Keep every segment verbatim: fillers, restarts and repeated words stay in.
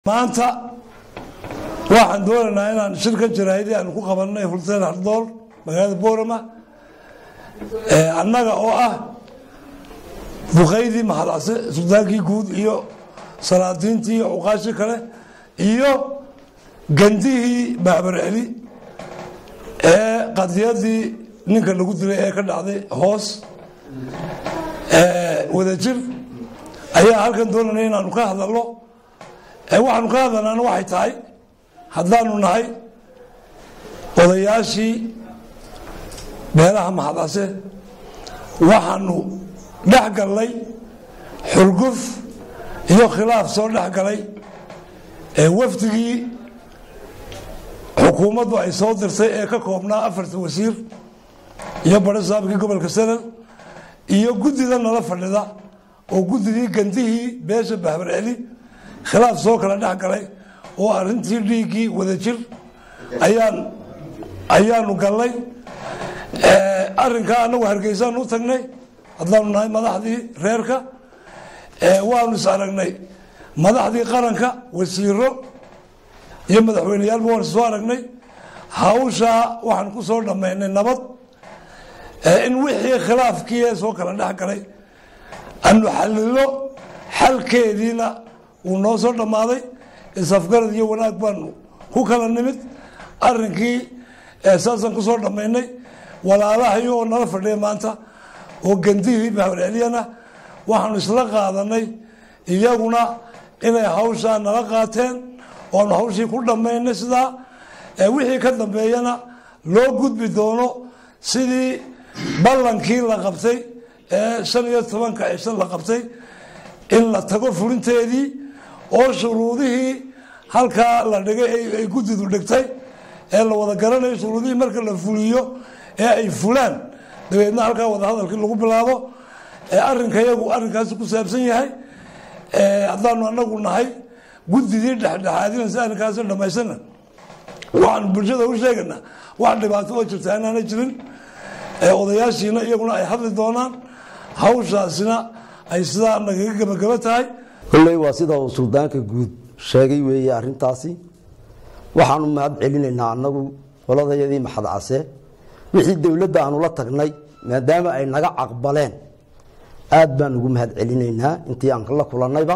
maanta waxaan doonaynaa inaan shirka jaraa'idii aan ku qabanay Hussein Hardool magaalada Boorama ee annaga oo ah duqeydii maxalase Suudaankii guud iyo salaadiintii iyo uqaashi kale iyo gandihii Baabar Ali ee qadiyadii ninka lagu dilay ee ka dhacday hoos ee wadajir ayaa halkan doonaynaa inaan ka hadalno waxaan ka hadalnaa waxay tahay haddaanu nahay odayaashii beelaha maxalase waxaanu dhex galnay xurguf iyo khilaaf soo dhex galay ee wafdigii xukuumaddu ay soo dirtay ee ka koobnaa afarta wasiir iyo barasaabkii gobolka Sanaag iyo guddida nala fadhida oo guddigii gandihii beesha Baabar Ali khilaaf soo kala dhex galay oo arintii dhiigii wadajir ayaan ayaanu galnay ee arinka anagu Hargeysa u tagnay haddaanu nahay madaxdii reerka ee waanu is aragnay madaxdii qaranka wasiiro iyo madaxweynayaal waan soo aragnay hawsha waxaan ku soo dhameynay nabad ee in wixii khilaafkii soo kala dhex galay aanu xalilo xalkeediina uu noo soo dhamaaday isafgarad iyo wanaag baanu ku kala nimid arrinkii asaasan ku soo dhameynay walaalahay oo nala fadhiya maanta oo gandihii Baabar Aliyana waxaanu isla qaadanay iyaguna inay hawsha nala qaateen oo hawshii ku dhameynay sida wixii ka dambeeyana loo gudbi doono sidii ballankii la qabtay ee shan iyo tobanka cisho la qabtay in la tago fulinteedii oo shuruudihii halka la dhigay ay guddidu dhigtay ee la wada garanayo shuruudihii marka la fuliyo ee ay fulaan dabeedna halka wada hadalkii lagu bilaabo ee arrinka iyagu arrinkaas ku saabsan yahay ee haddaanu anagu nahay guddidii dhexdhexaadinaysa arrinkaas dhamaysana waxaan bulshada u sheegaynaa wax dhibaato oo jirta aanay jirin ee odayaashiina iyaguna ay hadli doonaan hawshaasina ay sidaa nagaga gabagaba tahay kullay waa sida uu suldaanka guud sheegay weeye arrintaasi waxaanu mahad celinaynaa annagu qoladayadii maxadcase wixii dawladda aanu la tagnay maadaama ay naga aqbaleen aad baan ugu mahad celinaynaa intii aan la kulannayba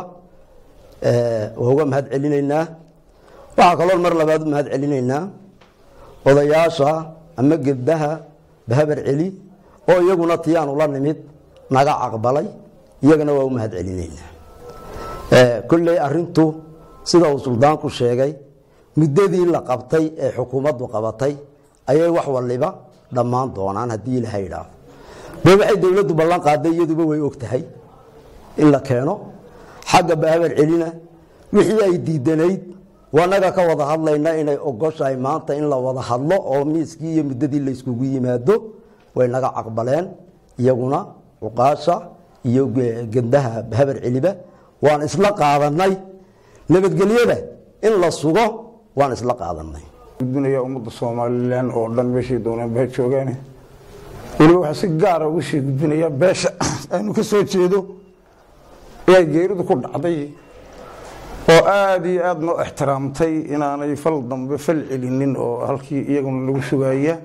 ee uga mahad celinaynaa waxa kale oo mar labaad u mahad celinaynaa odayaasha ama gabdhaha Baabar Ali oo iyaguna tiyaan ula nimid naga aqbalay iyagana waa u mahad celinaynaa ee kullay arintu sida uu suldaanku sheegay muddadii la qabtay ee xukuumaddu qabatay ayay wax waliba dhamaan doonaan hadii la hayraa waxay dawladdu ballan qaaday iyaduba way ogtahay in la keeno xagga Baabar Alina wixii ay diidanayd wanaga ka wada hadlayna inay ogoshahay maanta in la wada hadlo oo miiskii iyo muddadii la isku yimaado way naga aqbaleen iyaguna uqaasha iyo gandaha Baabar Aliba waan isla qaadanay nabadgelyada in la sugo waan isla qaadanay gudbinaya ummadda Soomaaliland oo dhan meeshii doonaan baa joogaan waliba waxa si gaar ah ugu sii gudbinaya beesha aanu ka soo jeedo ee geeridu ku dhacday oo aad iyo aad noo ixtiraamtay inaanay fal dambe fal celinin oo halkii iyaguna lagu sugaaya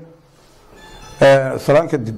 ee salaanka dib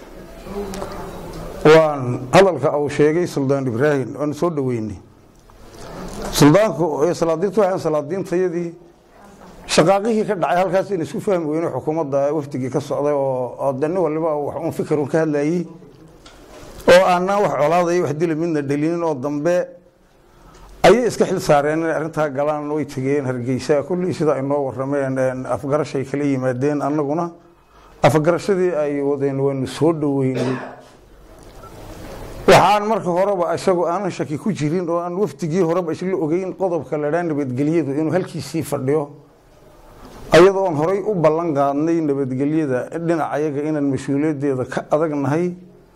waan hadalka uu sheegay Suldaan Ibraahim oo soo dhaweynay suldaanku ee salaadiintu waxaan salaadiintayadii shaqaaqihii ka dhacay halkaas in isku fahmi weeyno xukuumadda waftigii ka socday oo dadna waliba wax uu fikir uu ka hadlayay oo aan wax colaaday wax dil midna dhalinin oo dambe ay iska xil saareen arinta galaan way tageen Hargeysa kulli sida ay noo warameen afgarashay kala yimaadeen annaguna afgarashadii ay wadeen waan soo dhaweynay waxaan marka horeba isagu aan shaki ku jirin oo aan waftigii horeba isla ogeyn qodobka la dhaan nabadgelyadu inuu halkiisii fadhiyo ayadoo aan horay u ballan qaadnay nabadgelyada dhinaca ayaga inaan mas'uuliyadeeda ka adagnahay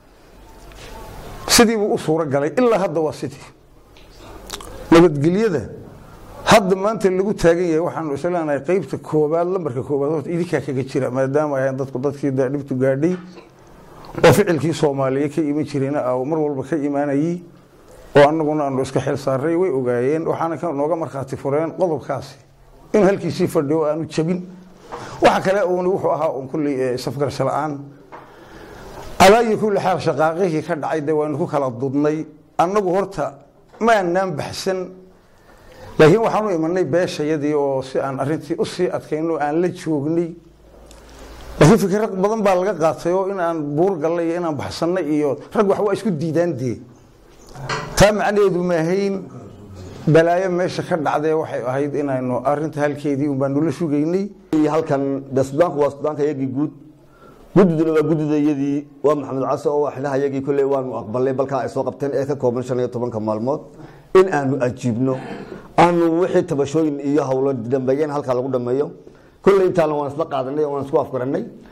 sidii uu suura galay ilaa hadda waa sidii nabadgelyada hadda maanta lagu taagan yahay waxaan islaanahay qaybta koobaad lambarka koobaad oo idinka kaga jira maadaama ay dadku dadkii dhibtu gaadhay oo ficilkii Soomaaliya ka iman jireen oo mar walba ka iimaanayay oo annaguna aanu iska xil saaray way ogaayeen waxaana ka nooga markhaati fureen qodobkaasi in halkiisii fadhiyo aanu jabin waxa kale oo wuxuu ahaa oo kulli safgarsho la'aan alaayi kulli xaal shaqaaqihii ka dhacay de waanu ku kala dudnay annagu horta ma aanan baxsan laakiin waxaanu imanay beeshayadii oo si aan arrintii u sii adkayno aan la joognay laakiin fikir badan baa laga qaatay oo in aan buur galay inaan baxsanay iyo rag wax waa isku diidaan dee taa macnaheedu ma ahayn balaayo meesha ka dhacday waxay ahayd inaynu arrinta halkeedii un baan nula sugaynay halkan dasbaanku waa sudaanka yagii guud gudiduna waa gudidayadii waa maxamed case oo waxlaha yagii kulay waanu aqbalay balka ay soo qabteen ee ka kooban shan iyo toban maalmood in aanu ajiibno aanu wixii tabashooyin iyo hawlo dambeeyeen halka lagu dhameeyo kulay intaan waan isla qaadanay oo waan isku afgaranay